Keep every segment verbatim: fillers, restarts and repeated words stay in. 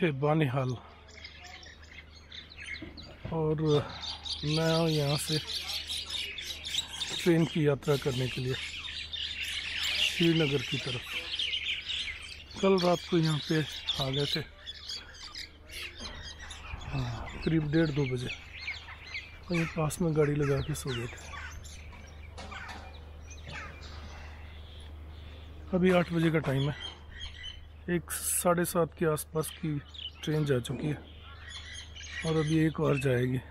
से बानिहाल, और मैं यहाँ से ट्रेन की यात्रा करने के लिए श्रीनगर की तरफ। कल रात को यहाँ पे आ गए थे, हाँ, करीब डेढ़ दो बजे, वहीं पास में गाड़ी लगा के सो गए थे। अभी आठ बजे का टाइम है, एक साढ़े सात के आसपास की ट्रेन जा चुकी है और अभी एक और जाएगी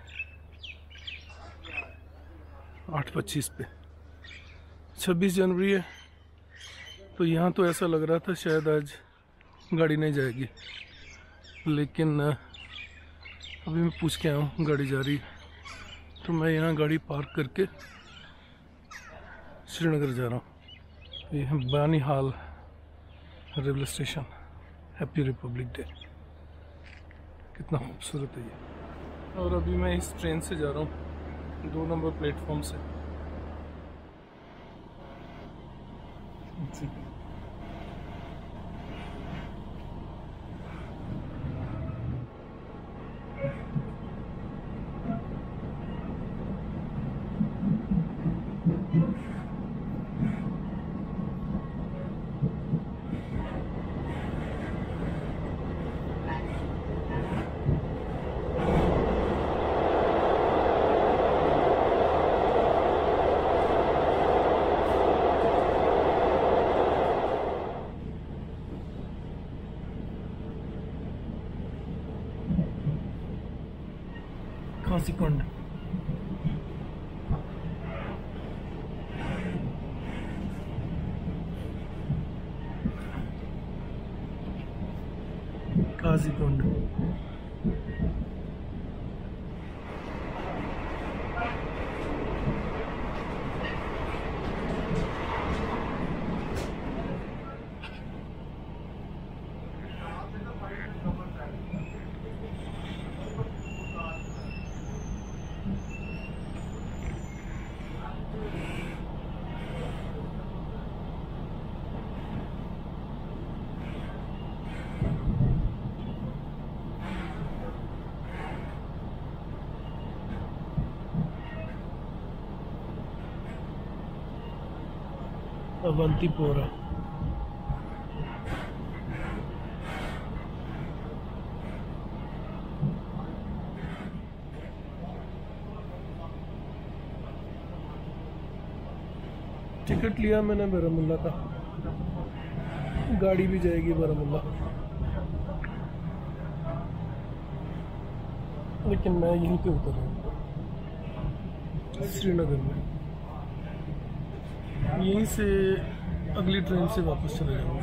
आठ पच्चीस पे। छब्बीस जनवरी है, तो यहाँ तो ऐसा लग रहा था शायद आज गाड़ी नहीं जाएगी, लेकिन अभी मैं पूछ के आया हूँ गाड़ी जा रही है, तो मैं यहाँ गाड़ी पार्क करके श्रीनगर जा रहा हूँ। ये है Banihal railway station. Happy republic day. कितना खूबसूरत है ये। और अभी मैं इस ट्रेन से जा रहा हूँ, दो नंबर प्लेटफॉर्म से। काजीगुंड, काजीगुंड। अवंतीपोरा। टिकट लिया मैंने बारामूला का, गाड़ी भी जाएगी बारामूला, लेकिन मैं यहीं पे उतर रहा हूँ श्रीनगर में। यहीं से अगली ट्रेन से वापस चले जाऊँगा।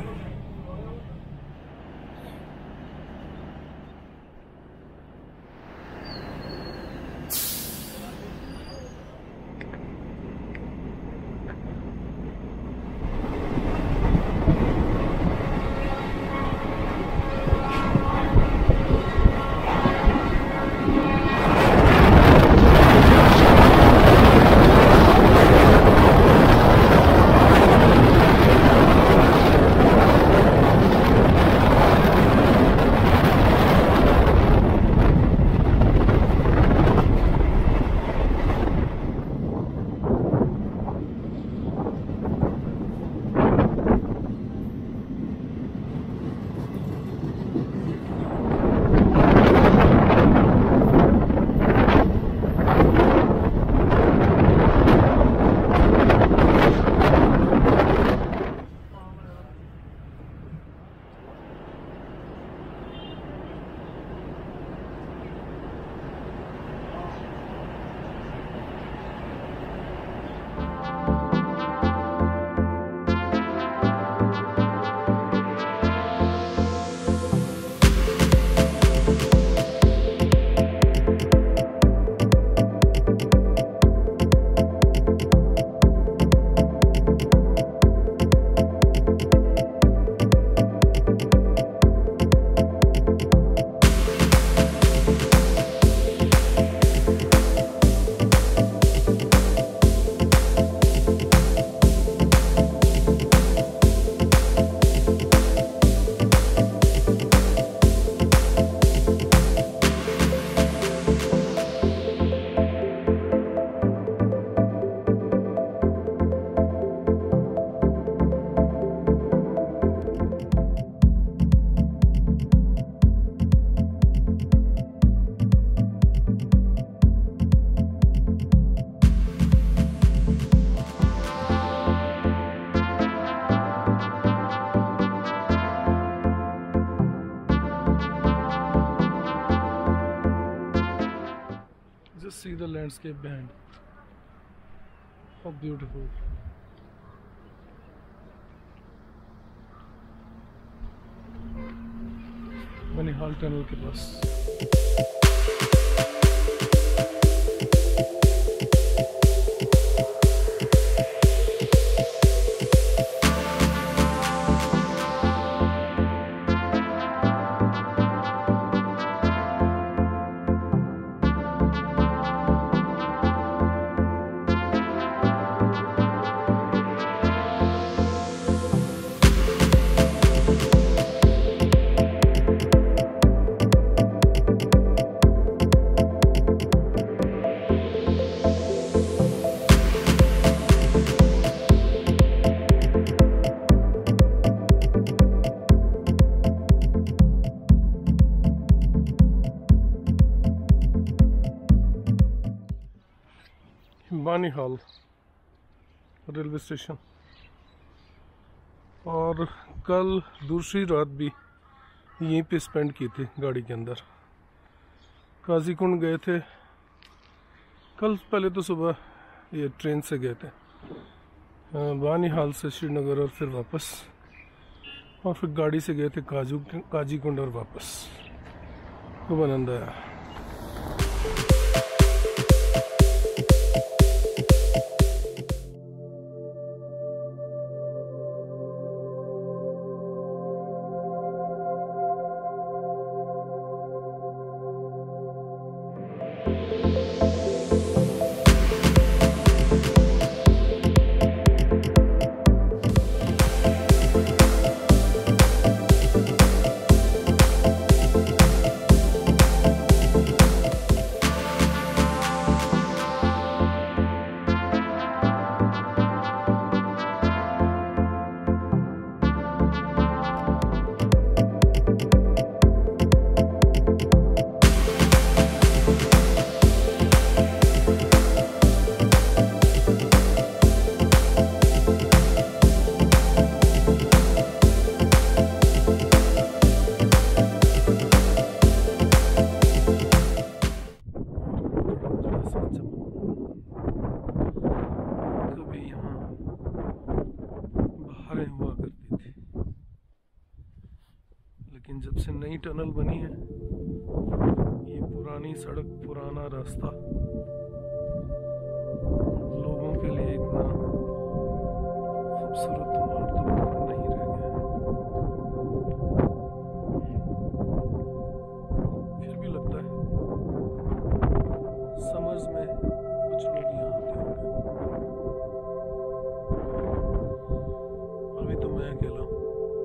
Just see the landscape behind. How beautiful. Banihal tunnel के पास। Banihal railway station. और कल दूसरी रात भी यहीं पे स्पेंड की थी गाड़ी के अंदर। काजीकुंड गए थे कल, पहले तो सुबह ये ट्रेन से गए थे बानीहाल से श्रीनगर और फिर वापस, और फिर गाड़ी से गए थे काजू काजीकुंड और वापस। खूब आनंद आया। लेकिन जब से नई टनल बनी है, ये पुरानी सड़क, पुराना रास्ता लोगों के लिए इतना खूबसूरत महत्वपूर्ण नहीं रह गया है। फिर भी लगता है समर्स में कुछ लोग यहाँ आते होंगे। अभी तो मैं अकेला हूँ।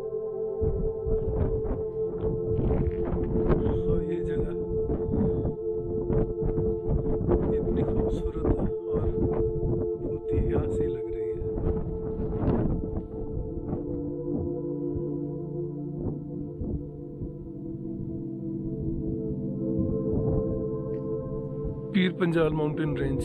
ये जगह इतनी खूबसूरत है और बहुत ही हंसी लग रही है। Pir Panjal mountain range.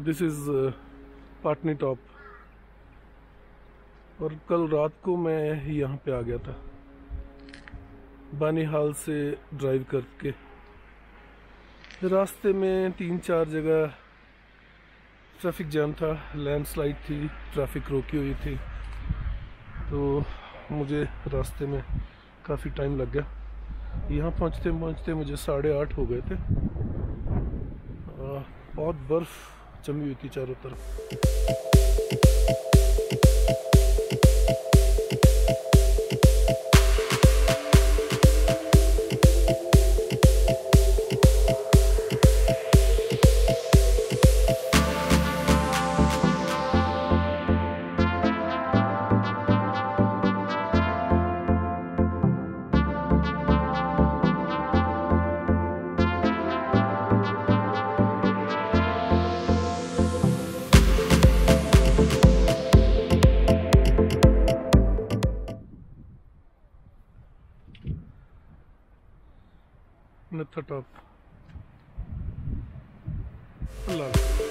This is Patnitop. और कल रात को मैं यहाँ पे आ गया था बानीहाल से ड्राइव करके। रास्ते में तीन चार जगह ट्रैफिक जाम था, लैंडस्लाइड थी, ट्रैफिक रोकी हुई थी, तो मुझे रास्ते में काफ़ी टाइम लग गया। यहाँ पहुँचते पहुँचते मुझे साढ़े आठ हो गए थे। आ, बहुत बर्फ़ जमी हुई थी चारों तरफ। Patnitop.